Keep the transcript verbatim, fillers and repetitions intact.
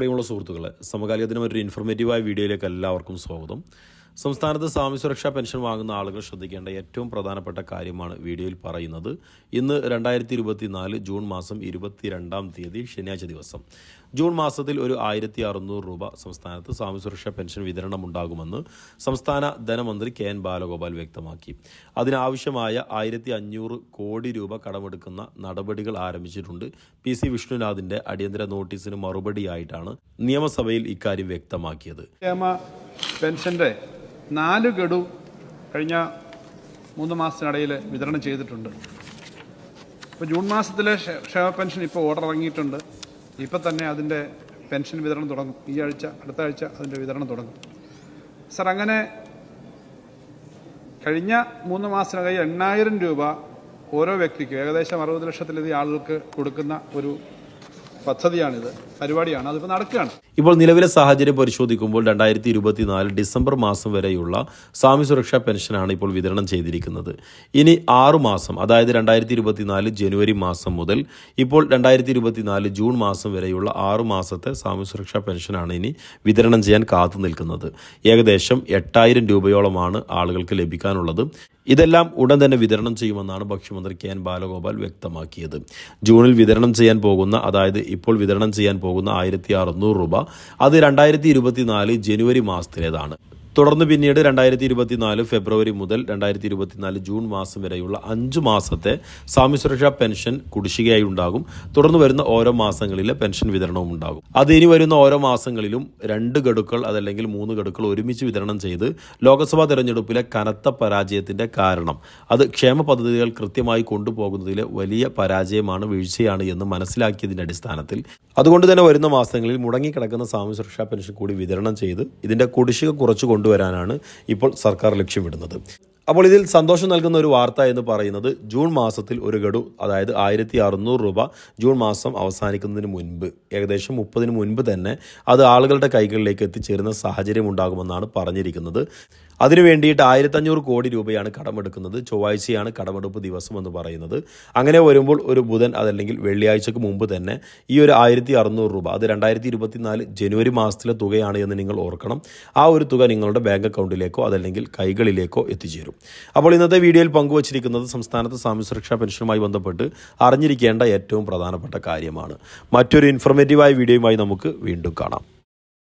പ്രിയമുള്ള സുഹൃത്തുക്കളെ, സമകാലിക ദിനം ഒരു ഇൻഫോർമേറ്റീവായ വീഡിയോയിലേക്ക് എല്ലാവർക്കും സ്വാഗതം. സംസ്ഥാനത്ത് സാമൂഹ്യ സുരക്ഷാ പെൻഷൻ വാങ്ങുന്ന ആളുകൾ ശ്രദ്ധിക്കേണ്ട ഏറ്റവും പ്രധാനപ്പെട്ട കാര്യമാണ് വീഡിയോയിൽ പറയുന്നത്. ഇന്ന് രണ്ടായിരത്തി ഇരുപത്തി നാല് ജൂൺ മാസം ഇരുപത്തിരണ്ടാം തീയതി ശനിയാഴ്ച ദിവസം. ജൂൺ മാസത്തിൽ ഒരു ആയിരത്തി അറുന്നൂറ് രൂപ സംസ്ഥാനത്ത് സാമൂഹ്യ സുരക്ഷാ പെൻഷൻ വിതരണം ഉണ്ടാകുമെന്ന് സംസ്ഥാന ധനമന്ത്രി കെ എൻ ബാലഗോപാൽ വ്യക്തമാക്കി. അതിനാവശ്യമായ ആയിരത്തി അഞ്ഞൂറ് കോടി രൂപ കടമെടുക്കുന്ന നടപടികൾ ആരംഭിച്ചിട്ടുണ്ട്. പി സി വിഷ്ണുനാഥിന്റെ അടിയന്തര നോട്ടീസിന് മറുപടിയായിട്ടാണ് നിയമസഭയിൽ ഇക്കാര്യം വ്യക്തമാക്കിയത്. പെൻഷന്റെ നാല് ഗഡു കഴിഞ്ഞ മൂന്ന് മാസത്തിനിടയിൽ വിതരണം ചെയ്തിട്ടുണ്ട്. ഇപ്പോൾ ജൂൺ മാസത്തിലെ ക്ഷേമ പെൻഷൻ ഇപ്പോൾ ഓർഡർ ഇറങ്ങിയിട്ടുണ്ട്. ഇപ്പം തന്നെ അതിൻ്റെ പെൻഷൻ വിതരണം തുടങ്ങും. ഈ ആഴ്ച അടുത്ത ആഴ്ച അതിൻ്റെ വിതരണം തുടങ്ങും. സർ, അങ്ങനെ കഴിഞ്ഞ മൂന്ന് മാസത്തിനകം എണ്ണായിരം രൂപ ഓരോ വ്യക്തിക്കും ഏകദേശം അറുപത് ലക്ഷത്തിലധികം ആളുകൾക്ക് കൊടുക്കുന്ന ഒരു പദ്ധതിയാണിത്, പരിപാടിയാണ്. അതിപ്പോൾ നടക്കുകയാണ്. ഇപ്പോൾ നിലവിലെ സാഹചര്യം പരിശോധിക്കുമ്പോൾ രണ്ടായിരത്തി ഇരുപത്തിനാല് ഡിസംബർ മാസം വരെയുള്ള സാമൂഹ്യ സുരക്ഷാ പെൻഷനാണ് ഇപ്പോൾ വിതരണം ചെയ്തിരിക്കുന്നത്. ഇനി ആറു മാസം, അതായത് രണ്ടായിരത്തി ഇരുപത്തിനാല് ജനുവരി മാസം മുതൽ ഇപ്പോൾ രണ്ടായിരത്തി ഇരുപത്തിനാല് ജൂൺ മാസം വരെയുള്ള ആറു മാസത്തെ സാമൂഹ്യ സുരക്ഷാ പെൻഷനാണ് ഇനി വിതരണം ചെയ്യാൻ കാത്തു നിൽക്കുന്നത്. ഏകദേശം എട്ടായിരം രൂപയോളമാണ് ആളുകൾക്ക് ലഭിക്കാനുള്ളത്. ഇതെല്ലാം ഉടൻ തന്നെ വിതരണം ചെയ്യുമെന്നാണ് ഭക്ഷ്യമന്ത്രി കെ എൻ ബാലഗോപാൽ വ്യക്തമാക്കിയത്. ജൂണിൽ വിതരണം ചെയ്യാൻ പോകുന്ന, അതായത് ഇപ്പോൾ വിതരണം ചെയ്യാൻ പോകുന്ന ആയിരത്തി അറുന്നൂറ് രൂപ അത് രണ്ടായിരത്തി ഇരുപത്തിനാല് ജനുവരി മാസത്തിലേതാണ്. തുടർന്ന് പിന്നീട് രണ്ടായിരത്തി ഇരുപത്തിനാല് ഫെബ്രുവരി മുതൽ രണ്ടായിരത്തി ഇരുപത്തിനാല് ജൂൺ മാസം വരെയുള്ള അഞ്ചു മാസത്തെ സാമൂഹ്യ സുരക്ഷാ പെൻഷൻ കുടിശ്ശികയായി ഉണ്ടാകും. തുടർന്ന് വരുന്ന ഓരോ മാസങ്ങളിലെ പെൻഷൻ വിതരണവും ഉണ്ടാകും. അത് ഇനി വരുന്ന ഓരോ മാസങ്ങളിലും രണ്ട് ഗഡുക്കൾ അതല്ലെങ്കിൽ മൂന്ന് ഗഡുക്കൾ ഒരുമിച്ച് വിതരണം ചെയ്ത് ലോക്സഭാ തെരഞ്ഞെടുപ്പിലെ കനത്ത പരാജയത്തിന്റെ കാരണം അത് ക്ഷേമ പദ്ധതികൾ കൃത്യമായി കൊണ്ടുപോകുന്നതിലെ വലിയ പരാജയമാണ്, വീഴ്ചയാണ് എന്ന് മനസ്സിലാക്കിയതിന്റെ അടിസ്ഥാനത്തിൽ അതുകൊണ്ട് തന്നെ വരുന്ന മാസങ്ങളിൽ മുടങ്ങിക്കിടക്കുന്ന സാമൂഹ്യ സുരക്ഷാ പെൻഷൻ കൂടി വിതരണം ചെയ്ത് ഇതിന്റെ കുടിശ്ശിക കുറച്ചു കൊണ്ടുവരാനാണ് ഇപ്പോൾ സർക്കാർ ലക്ഷ്യമിടുന്നത്. അപ്പോൾ ഇതിൽ സന്തോഷം നൽകുന്ന ഒരു വാർത്ത എന്ന് പറയുന്നത് ജൂൺ മാസത്തിൽ ഒരു ഗഡു, അതായത് ആയിരത്തി അറുന്നൂറ് രൂപ ജൂൺ മാസം അവസാനിക്കുന്നതിന് മുൻപ്, ഏകദേശം മുപ്പതിന് മുൻപ് തന്നെ അത് ആളുകളുടെ കൈകളിലേക്ക് എത്തിച്ചേരുന്ന സാഹചര്യം ഉണ്ടാകുമെന്നാണ് പറഞ്ഞിരിക്കുന്നത്. അതിനു വേണ്ടിയിട്ട് ആയിരത്തി അഞ്ഞൂറ് കോടി രൂപയാണ് കടമെടുക്കുന്നത്. ചൊവ്വാഴ്ചയാണ് കടമെടുപ്പ് ദിവസം എന്ന് പറയുന്നത്. അങ്ങനെ വരുമ്പോൾ ഒരു ബുധൻ അതല്ലെങ്കിൽ വെള്ളിയാഴ്ചക്ക് മുമ്പ് തന്നെ ഈ ഒരു ആയിരത്തി അറുന്നൂറ് രൂപ അത് രണ്ടായിരത്തി ഇരുപത്തിനാല് ജനുവരി മാസത്തിലെ തുകയാണ് എന്ന് നിങ്ങൾ ഓർക്കണം. ആ ഒരു തുക നിങ്ങളുടെ ബാങ്ക് അക്കൗണ്ടിലേക്കോ അതല്ലെങ്കിൽ കൈകളിലേക്കോ എത്തിച്ചേരും. അപ്പോൾ ഇന്നത്തെ വീഡിയോയിൽ പങ്കുവച്ചിരിക്കുന്നത് സംസ്ഥാനത്ത് സാമൂഹ്യ സുരക്ഷാ പെൻഷനുമായി ബന്ധപ്പെട്ട് അറിഞ്ഞിരിക്കേണ്ട ഏറ്റവും പ്രധാനപ്പെട്ട കാര്യമാണ്. മറ്റൊരു ഇൻഫോർമേറ്റീവായ വീഡിയോയുമായി നമുക്ക് വീണ്ടും കാണാം.